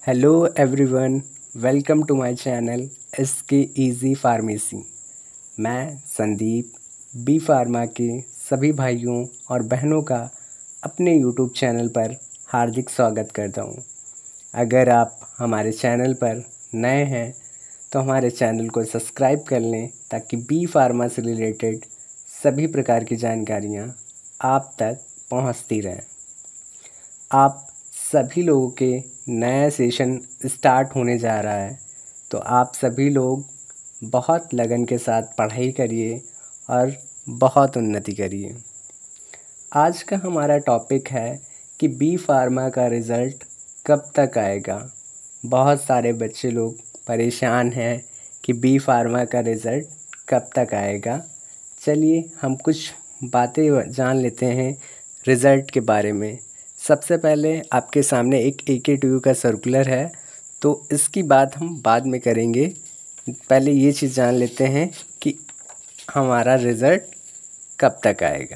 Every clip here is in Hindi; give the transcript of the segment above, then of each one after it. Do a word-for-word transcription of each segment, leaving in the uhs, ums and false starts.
Hello everyone, welcome to my channel S K easy pharmacy. मैं संदीप बी फार्मा के सभी भाइयों और बहनों का अपने यूट्यूब चैनल पर हार्दिक स्वागत करता हूं। अगर आप हमारे चैनल पर नए हैं तो हमारे चैनल को सब्सक्राइब कर लें ताकि बी फार्मा से रिलेटेड सभी प्रकार की जानकारियां आप तक पहुंचती रहें। आप सभी लोगों के नया सेशन स्टार्ट होने जा रहा है, तो आप सभी लोग बहुत लगन के साथ पढ़ाई करिए और बहुत उन्नति करिए। आज का हमारा टॉपिक है कि बी फार्मा का रिज़ल्ट कब तक आएगा। बहुत सारे बच्चे लोग परेशान हैं कि बी फार्मा का रिज़ल्ट कब तक आएगा। चलिए हम कुछ बातें जान लेते हैं रिज़ल्ट के बारे में। सबसे पहले आपके सामने एक ए के टी यू का सर्कुलर है, तो इसकी बात हम बाद में करेंगे। पहले ये चीज़ जान लेते हैं कि हमारा रिज़ल्ट कब तक आएगा।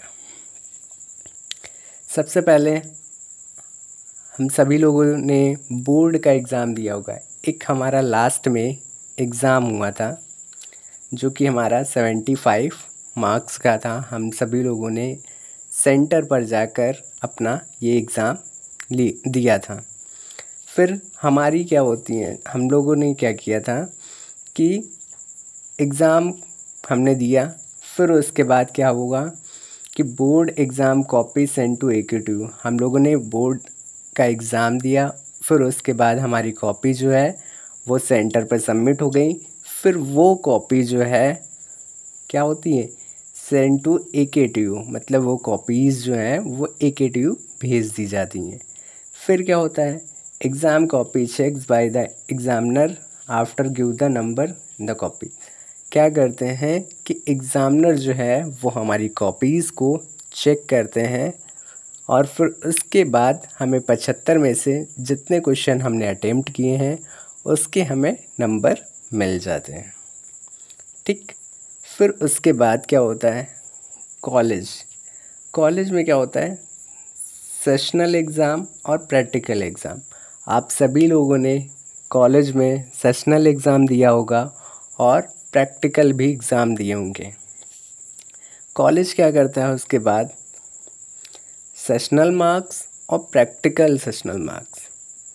सबसे पहले हम सभी लोगों ने बोर्ड का एग्ज़ाम दिया होगा। एक हमारा लास्ट में एग्ज़ाम हुआ था जो कि हमारा सेवेंटी फाइव मार्क्स का था। हम सभी लोगों ने सेंटर पर जाकर अपना ये एग्ज़ाम ली दिया था। फिर हमारी क्या होती हैं, हम लोगों ने क्या किया था कि एग्ज़ाम हमने दिया, फिर उसके बाद क्या होगा कि board exam copy send to A K T you. हम लोगों ने बोर्ड का एग्ज़ाम दिया, फिर उसके बाद हमारी कॉपी जो है वो सेंटर पर सबमिट हो गई। फिर वो कॉपी जो है क्या होती है, send to A K T you, मतलब वो कॉपीज़ जो हैं वो ए के टी यू भेज दी जाती हैं। फिर क्या होता है, exam copy checks by the examiner after give the number in the copy. क्या करते हैं कि एग्ज़ामिनर जो है वो हमारी कॉपीज़ को चेक करते हैं और फिर उसके बाद हमें पचहत्तर में से जितने क्वेश्चन हमने अटेम्प्ट किए हैं उसके हमें नंबर मिल जाते हैं। ठीक, फिर उसके बाद क्या होता है, कॉलेज कॉलेज में क्या होता है, सेशनल एग्ज़ाम और प्रैक्टिकल एग्ज़ाम। आप सभी लोगों ने कॉलेज में सेशनल एग्ज़ाम दिया होगा और प्रैक्टिकल भी एग्ज़ाम दिए होंगे। कॉलेज क्या करता है, उसके बाद सेशनल मार्क्स और प्रैक्टिकल सेशनल मार्क्स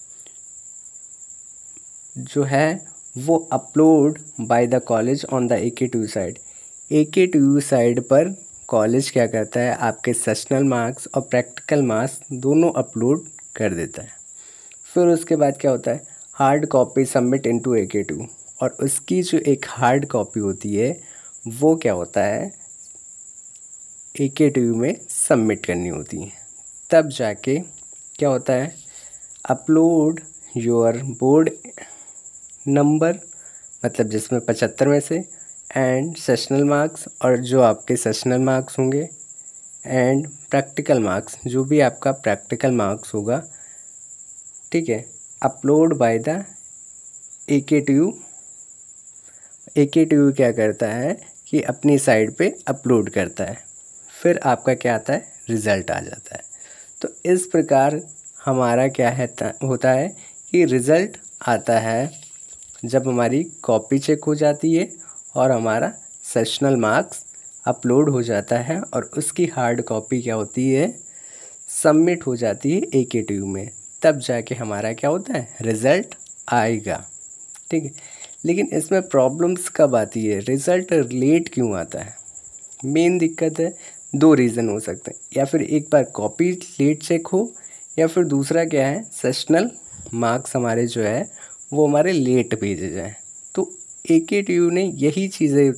जो है वो upload by the college on the A K T U side. A K T U side पर कॉलेज क्या करता है, आपके सेशनल मार्क्स और प्रैक्टिकल मार्क्स दोनों अपलोड कर देता है। फिर उसके बाद क्या होता है, hard copy submit into A K T you, और उसकी जो एक हार्ड कॉपी होती है वो क्या होता है, ए के टी यू में सबमिट करनी होती है। तब जाके क्या होता है, अपलोड योर बोर्ड नंबर, मतलब जिसमें पचहत्तर में से, एंड सेशनल मार्क्स, और जो आपके सेशनल मार्क्स होंगे, एंड प्रैक्टिकल मार्क्स, जो भी आपका प्रैक्टिकल मार्क्स होगा, ठीक है, upload by the A K T you. A K T you क्या करता है कि अपनी साइड पे अपलोड करता है, फिर आपका क्या आता है, रिज़ल्ट आ जाता है। तो इस प्रकार हमारा क्या है होता है कि रिज़ल्ट आता है जब हमारी कॉपी चेक हो जाती है और हमारा सेशनल मार्क्स अपलोड हो जाता है और उसकी हार्ड कॉपी क्या होती है, सबमिट हो जाती है ए के टी यू में। तब जाके हमारा क्या होता है, रिज़ल्ट आएगा। ठीक है, लेकिन इसमें प्रॉब्लम्स कब आती है, रिज़ल्ट लेट क्यों आता है। मेन दिक्कत है, दो रीज़न हो सकते हैं, या फिर एक बार कॉपी लेट चेक हो, या फिर दूसरा क्या है, सेशनल मार्क्स हमारे जो है वो हमारे लेट भेजे जाएँ। तो ए के टी यू ने यही चीज़ें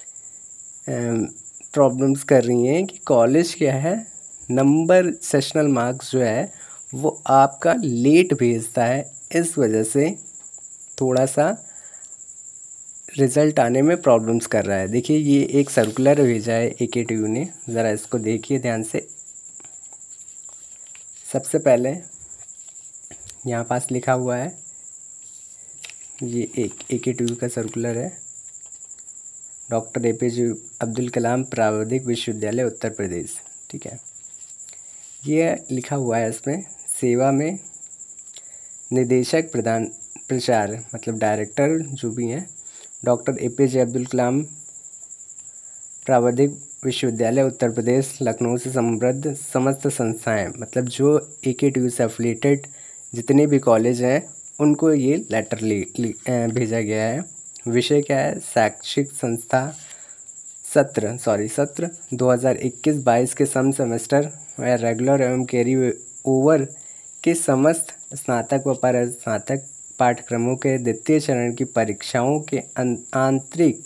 प्रॉब्लम्स कर रही हैं कि कॉलेज क्या है, नंबर सेशनल मार्क्स जो है वो आपका लेट भेजता है, इस वजह से थोड़ा सा रिज़ल्ट आने में प्रॉब्लम्स कर रहा है। देखिए ये एक सर्कुलर भेजा है ए के टी यू ने, ज़रा इसको देखिए ध्यान से। सबसे पहले यहाँ पास लिखा हुआ है, ये एक ए के टी यू का सर्कुलर है, doctor A P J Abdul Kalam प्राविधिक विश्वविद्यालय उत्तर प्रदेश। ठीक है, ये लिखा हुआ है इसमें, सेवा में निदेशक प्रधान प्रचार मतलब डायरेक्टर जो भी हैं doctor A P J Abdul Kalam प्राविधिक विश्वविद्यालय उत्तर प्रदेश लखनऊ से संबद्ध समस्त संस्थाएं मतलब जो ए के टी यू से एफिलिएटेड जितने भी कॉलेज हैं उनको ये लेटर ली, ली भेजा गया है। विषय क्या है? शैक्षिक संस्था सत्र सॉरी सत्र दो हज़ार इक्कीस बाईस के सम सेमेस्टर व रेगुलर एवं कैरी ओवर के समस्त स्नातक व पर स्नातक पाठ्यक्रमों के द्वितीय चरण की परीक्षाओं के आंतरिक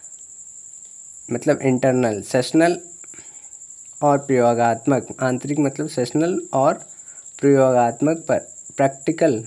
मतलब इंटरनल सेशनल और प्रयोगात्मक आंतरिक मतलब सेशनल और प्रयोगात्मक पर प्रैक्टिकल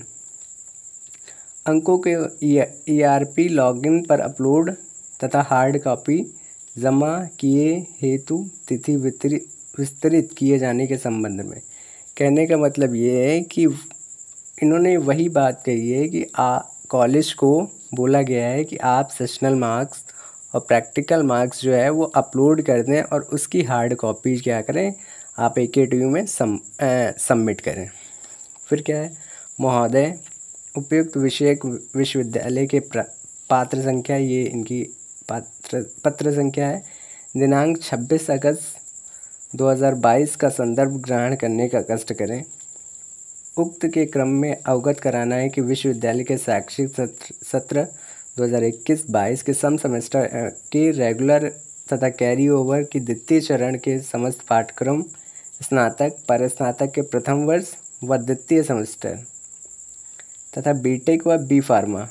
अंकों के ई आर पी लॉगिन पर अपलोड तथा हार्ड कॉपी जमा किए हेतु तिथि विस्तृत किए जाने के संबंध में। कहने का मतलब ये है कि इन्होंने वही बात कही है कि आ कॉलेज को बोला गया है कि आप सेशनल मार्क्स और प्रैक्टिकल मार्क्स जो है वो अपलोड कर दें और उसकी हार्ड कॉपी क्या करें आप ए के टी यू में सम सबमिट करें। फिर क्या है? महोदय उपयुक्त विषयक विश्वविद्यालय के पात्र संख्या ये इनकी पात्र पत्र संख्या है। दिनांक छब्बीस अगस्त दो हज़ार बाईस का संदर्भ ग्रहण करने का कष्ट करें। उक्त के क्रम में अवगत कराना है कि विश्वविद्यालय के शैक्षिक सत्र सत्र दो हज़ार इक्कीस बाईस के सम सेमेस्टर के रेगुलर तथा कैरी ओवर की द्वितीय चरण के समस्त पाठ्यक्रम स्नातक परस्नातक के प्रथम वर्ष व द्वितीय सेमेस्टर तथा बीटेक व बी फार्मा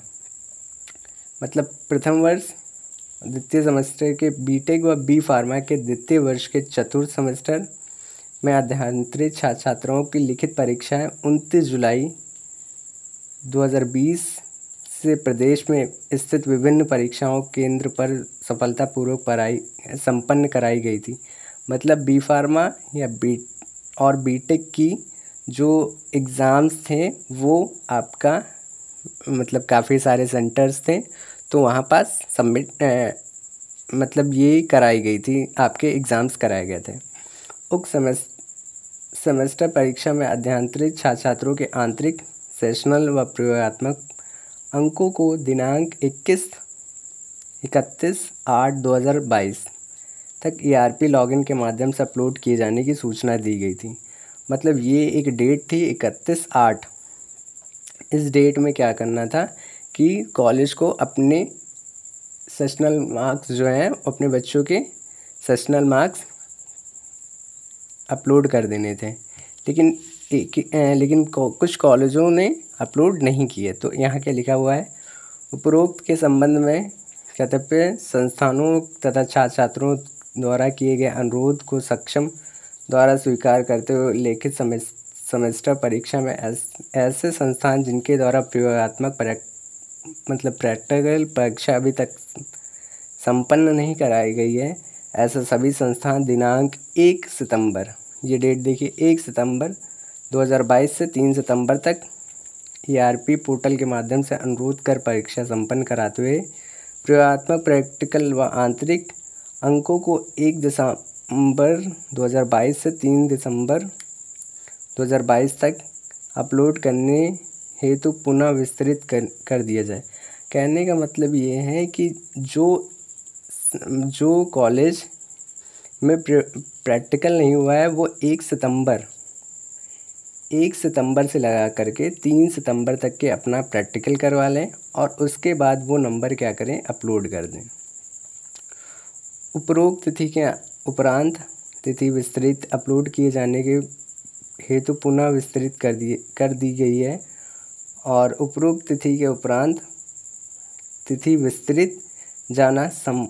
मतलब प्रथम वर्ष द्वितीय सेमेस्टर के बीटेक व बी फार्मा के द्वितीय वर्ष के चतुर्थ सेमेस्टर में अध्ययनरत छात्र छात्राओं की लिखित परीक्षाएं उनतीस जुलाई दो हज़ार बीस से प्रदेश में स्थित विभिन्न परीक्षाओं केंद्र पर सफलतापूर्वक पढ़ाई संपन्न कराई गई थी। मतलब बी फार्मा या बी और बीटेक की जो एग्ज़ाम्स थे वो आपका मतलब काफ़ी सारे सेंटर्स थे तो वहाँ पास सबमिट मतलब ये कराई गई थी आपके एग्ज़ाम्स कराए गए थे। उक्त सेमेस्टर सेमेस्टर परीक्षा में अध्ययनरत छात्र छात्रों के आंतरिक सेशनल व प्रयोगात्मक अंकों को दिनांक इक्कीस इकतीस आठ दो हज़ार बाईस तक ई आर पी लॉगिन के माध्यम से अपलोड किए जाने की सूचना दी गई थी। मतलब ये एक डेट थी इकतीस आठ। इस डेट में क्या करना था कि कॉलेज को अपने सेशनल मार्क्स जो हैं अपने बच्चों के सेशनल मार्क्स अपलोड कर देने थे। लेकिन लेकिन कुछ कॉलेजों ने अपलोड नहीं किए। तो यहाँ क्या लिखा हुआ है? उपरोक्त के संबंध में कर्तव्य संस्थानों तथा छात्र छात्रों द्वारा किए गए अनुरोध को सक्षम द्वारा स्वीकार करते हुए लिखित सेमेस्टर परीक्षा में ऐसे संस्थान जिनके द्वारा प्रयोगात्मक मतलब प्रैक्टिकल परीक्षा अभी तक संपन्न नहीं कराई गई है ऐसे सभी संस्थान दिनांक एक सितंबर ये डेट देखिए एक सितंबर दो हज़ार बाईस से तीन सितंबर तक ई आर पी पोर्टल के माध्यम से अनुरोध कर परीक्षा संपन्न कराते हुए प्रयोगात्मक प्रैक्टिकल व आंतरिक अंकों को एक दिसंबर दो हज़ार बाईस से तीन दिसंबर दो हज़ार बाईस तक अपलोड करने हेतु पुनः विस्तृत कर कर दिया जाए। कहने का मतलब ये है कि जो जो कॉलेज में प्रैक्टिकल नहीं हुआ है वो एक सितंबर एक सितंबर से लगा करके तीन सितंबर तक के अपना प्रैक्टिकल करवा लें और उसके बाद वो नंबर क्या करें अपलोड कर दें। उपरोक्त तिथि के उपरांत तिथि विस्तृत अपलोड किए जाने के हेतु पुनः विस्तृत कर दिए कर दी गई है और उपरोक्त तिथि के उपरांत तिथि विस्तृत जाना सम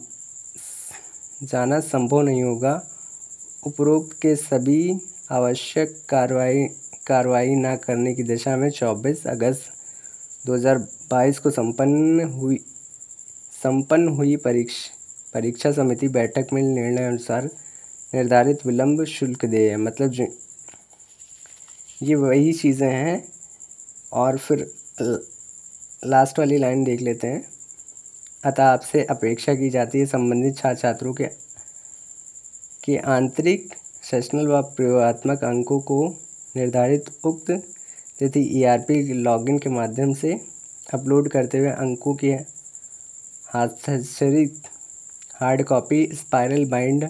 जाना संभव नहीं होगा। उपरोक्त के सभी आवश्यक कार्रवाई कार्रवाई न करने की दिशा में चौबीस अगस्त दो हज़ार बाईस को संपन्न हुई संपन्न हुई परीक्षा परीक्षा समिति बैठक में निर्णय अनुसार निर्धारित विलंब शुल्क देय। मतलब जो ये वही चीज़ें हैं। और फिर लास्ट वाली लाइन देख लेते हैं। अतः आपसे अपेक्षा की जाती है संबंधित छात्र छात्रों के के आंतरिक सेशनल व प्रयोगात्मक अंकों को निर्धारित उक्त तथा ईआरपी लॉगिन के माध्यम से अपलोड करते हुए अंकों की हस्ताक्षरित हार्ड कॉपी स्पाइरल बाइंड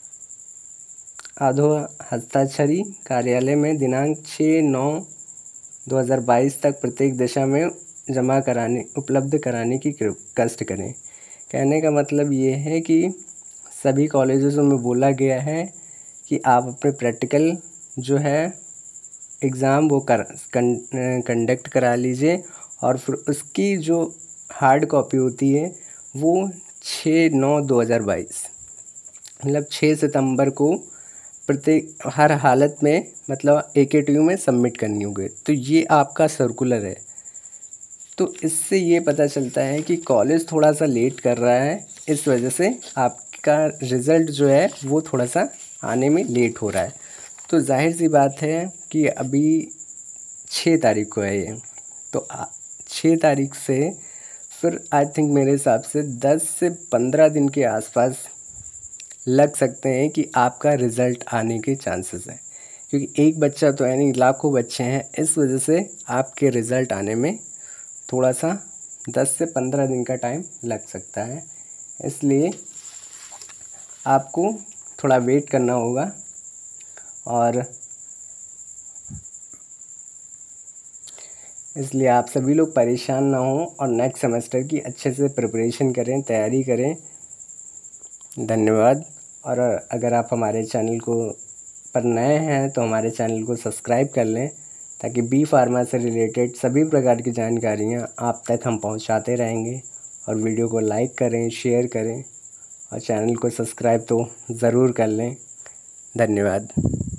आधो हस्ताक्षरी कार्यालय में दिनांक छः नौ दो हज़ार बाईस तक प्रत्येक दिशा में जमा कराने उपलब्ध कराने की कष्ट करें। कहने का मतलब ये है कि सभी कॉलेजों में बोला गया है कि आप अपने प्रैक्टिकल जो है एग्ज़ाम वो कर कंडक्ट करा लीजिए और फिर उसकी जो हार्ड कॉपी होती है वो छः नौ दो हज़ार बाईस मतलब छः सितंबर को प्रत्येक हर हालत में मतलब ए के टी यू में सबमिट करनी होगी। तो ये आपका सर्कुलर है। तो इससे ये पता चलता है कि कॉलेज थोड़ा सा लेट कर रहा है, इस वजह से आपका रिज़ल्ट जो है वो थोड़ा सा आने में लेट हो रहा है। तो जाहिर सी बात है कि अभी छः तारीख को है ये, तो छः तारीख से फिर आई थिंक मेरे हिसाब से दस से पंद्रह दिन के आसपास लग सकते हैं कि आपका रिज़ल्ट आने के चांसेस हैं, क्योंकि एक बच्चा तो है नहीं, लाखों बच्चे हैं। इस वजह से आपके रिज़ल्ट आने में थोड़ा सा दस से पंद्रह दिन का टाइम लग सकता है, इसलिए आपको थोड़ा वेट करना होगा। और इसलिए आप सभी लोग परेशान ना हों और नेक्स्ट सेमेस्टर की अच्छे से प्रिपरेशन करें, तैयारी करें। धन्यवाद। और अगर आप हमारे चैनल को पर नए हैं तो हमारे चैनल को सब्सक्राइब कर लें, ताकि बी फार्मा से रिलेटेड सभी प्रकार की जानकारियाँ आप तक हम पहुंचाते रहेंगे। और वीडियो को लाइक करें, शेयर करें और चैनल को सब्सक्राइब तो ज़रूर कर लें। धन्यवाद।